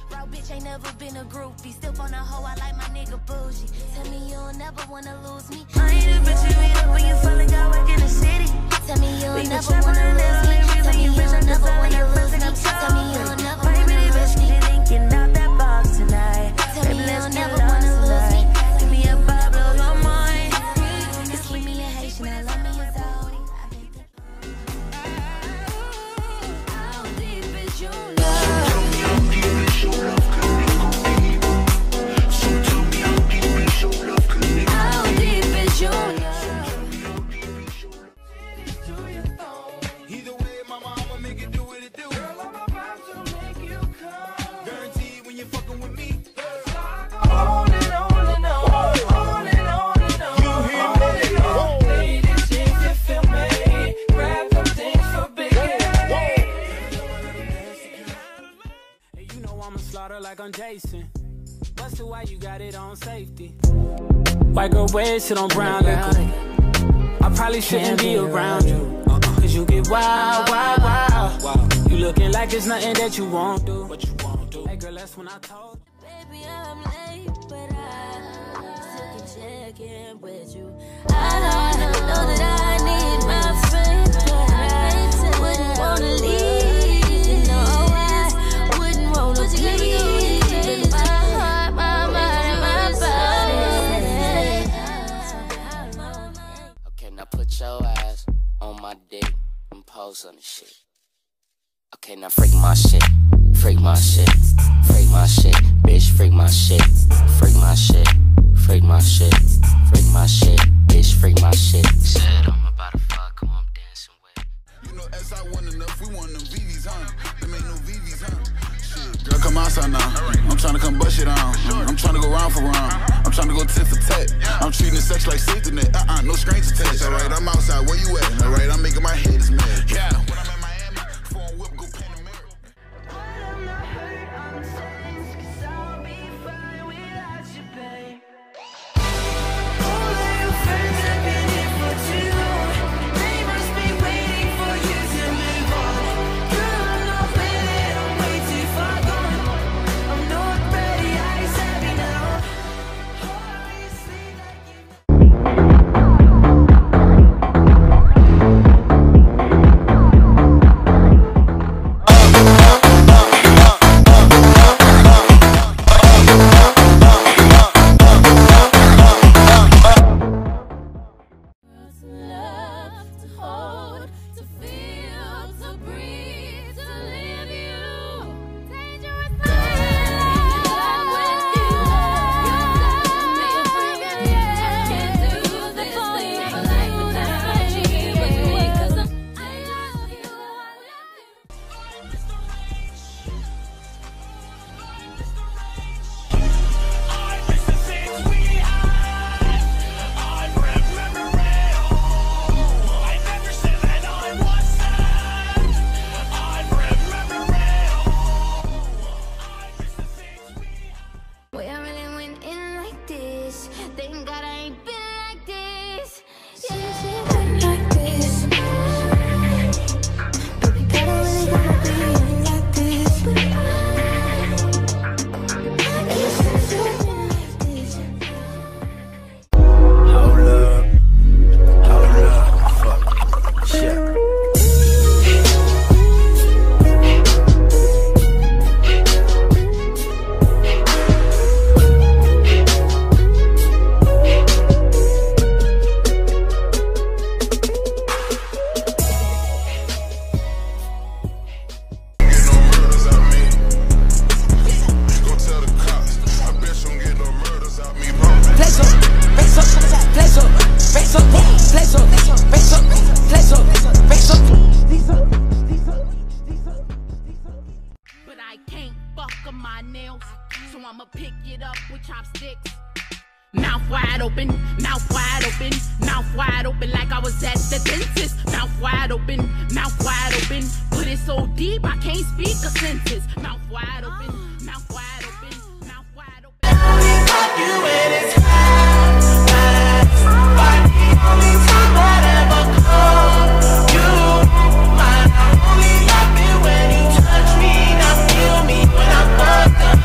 Raw bitch ain't never been a groupie. Still on a hoe, I like my nigga bougie. Tell me you'll never wanna lose me. I ain't a bitch, you be up when you finally got work in the city. Tell me you'll never wanna lose me. Tell me you'll never wanna lose me. Tell me you'll never wanna lose me. Thinking out that box tonight. Tell me you'll never wanna lose me. Give me a Pablo, no mine. Just keep me a Haitian, I love me a Saudi. How deep is your love? Like I'm Jason. Busted, why you got it on safety? White girl red shit on brown liquor. I probably shouldn't be around you, cause you get wild, wild, wild. You looking like it's nothing that you won't do. What you won't do? Hey girl, that's when I told you. Baby, I'm late, but I still can check in with you. I know that I need my friend, but I wouldn't wanna leave. You know I wouldn't wanna leave. Put your ass on my dick and pose on the shit. Okay, now freak my shit, freak my shit, freak my shit, bitch, freak my shit, freak my shit, freak my shit, freak my shit, bitch, freak my shit. Said I'm about to fuck who I'm dancing with. You know, as I want enough, we want them VVs, huh? Them ain't no VVs, huh? Shit. Girl, come outside now. I'm trying to come bust it on. I'm trying to go round for round. I'm trying to go tit for tat. I'm treating sex like safety net. No strings attached. Alright, I'm outside. Where you at? Alright, I'm making my head as mad. Yeah. When I'm in Miami, phone whip, go Panamera. I'm not hurt, I'm tense, cause I'll be fine without you, babe. All of your friends have been here for too long. They must be waiting for you to move on. Girl, I'm not with it, I'm way too far gone. I'm not ready, eyes heavy now. Obviously, like you. I'ma pick it up with chopsticks. Mouth wide open, mouth wide open, mouth wide open like I was at the dentist. Mouth wide open, put it so deep I can't speak a sentence. Mouth wide open, mouth wide open, mouth wide open. You when it's high, only time that ever come. You, I only love it when you touch me, now feel me when I fuck up.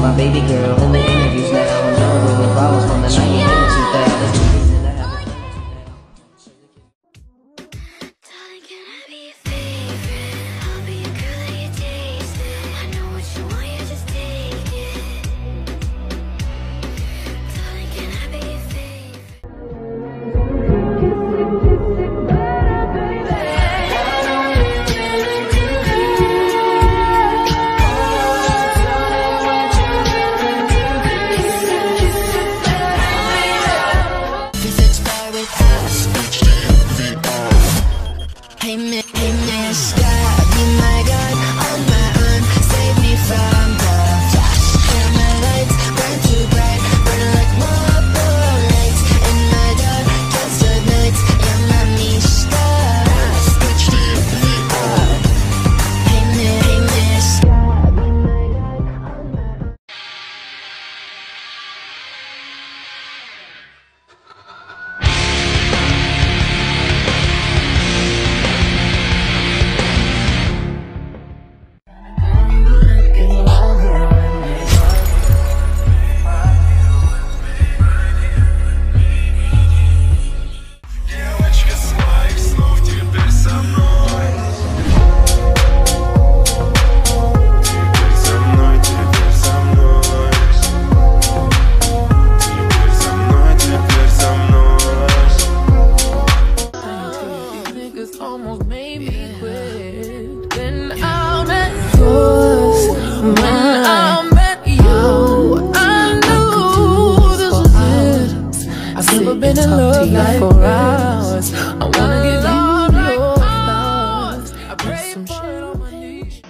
my baby girl in the interviews now. I'm done with flowers from the 90s and 2000s. Darling, can I be your favorite? I'll be your girl that you taste it. I know what you want, you just take it. Darling, can I be your favorite? Hey mister, be my God on my arm, save me from the flash. And my lights burn too bright, burn like marble lights. In my darkest of nights, you're my mister. Hey mister, be my God on my arm. Almost made me quit. Then I met yours. When I met you, I knew this was it. I've never been in love like for hours. I wanna give you your flowers. I pray some shit on my knees.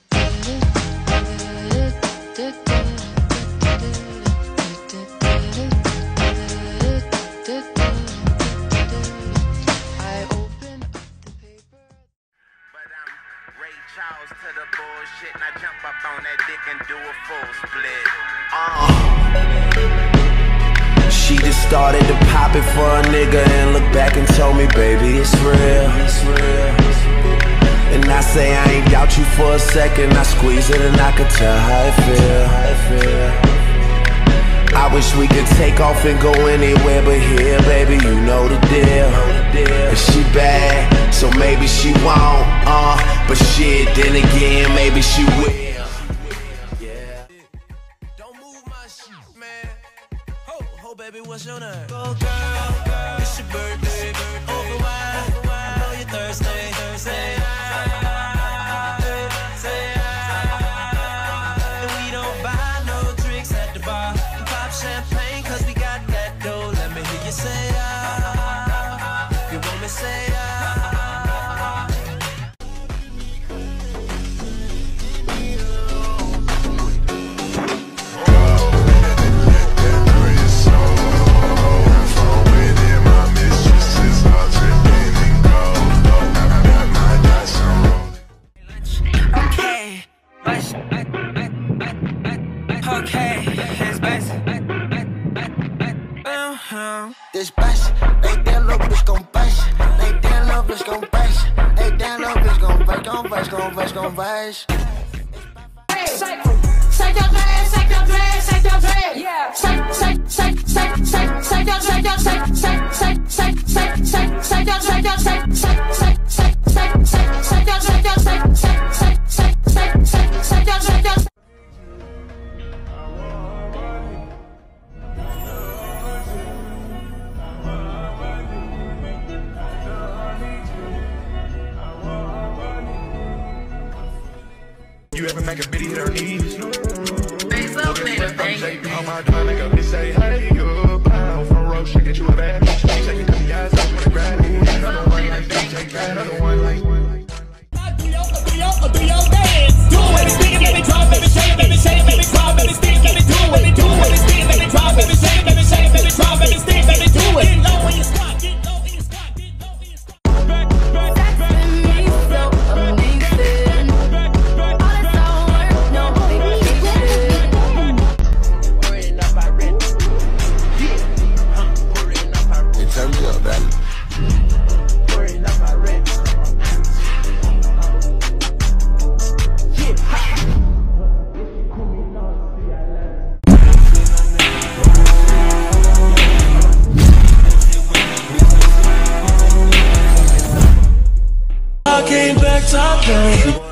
Ray Charles to the bullshit, and I jump up on that dick and do a full split. She just started to pop it for a nigga and looked back and told me, baby, it's real. And I say I ain't doubt you for a second. I squeeze it and I could tell how it feel. I wish we could take off and go anywhere but here, baby, you know the deal. And she bad, so maybe she won't, but shit, then again, maybe she will. Yeah. Don't move my shit, man. Ho, baby, what's your name? Go, girl, it's your birthday. Open wide, I know you're thirsty. And we don't buy no drinks at the bar. Pop champagne, cause we got that dough. Let me hear you say, you want me say, This bass, they damn love bitch gon' bass. They damn love bitch gon' bass. They damn love bitch gon' bass, gon' bass. Shake your dress, shake your dress, shake your dress. Yeah. Shake your dress, shake your You ever make a bitty hit her knees? Face up, nigga, thank you. On my drive, like a bitch say, hey, you pound from road, she get you a bad bitch. She say, you cut the eyes up, wanna grab me. Another one like DJ Cat, another one like. Do your dance. Do it, spin, let me drop, let me shake, let me shake, let me drop, let me spin, let me do it, let me do it, let me spin, let me drop, let me shake, let me shake, let me drop, let me spin, let me do it. Get low when you squat, get low when you squat, get low when you squat. like top down.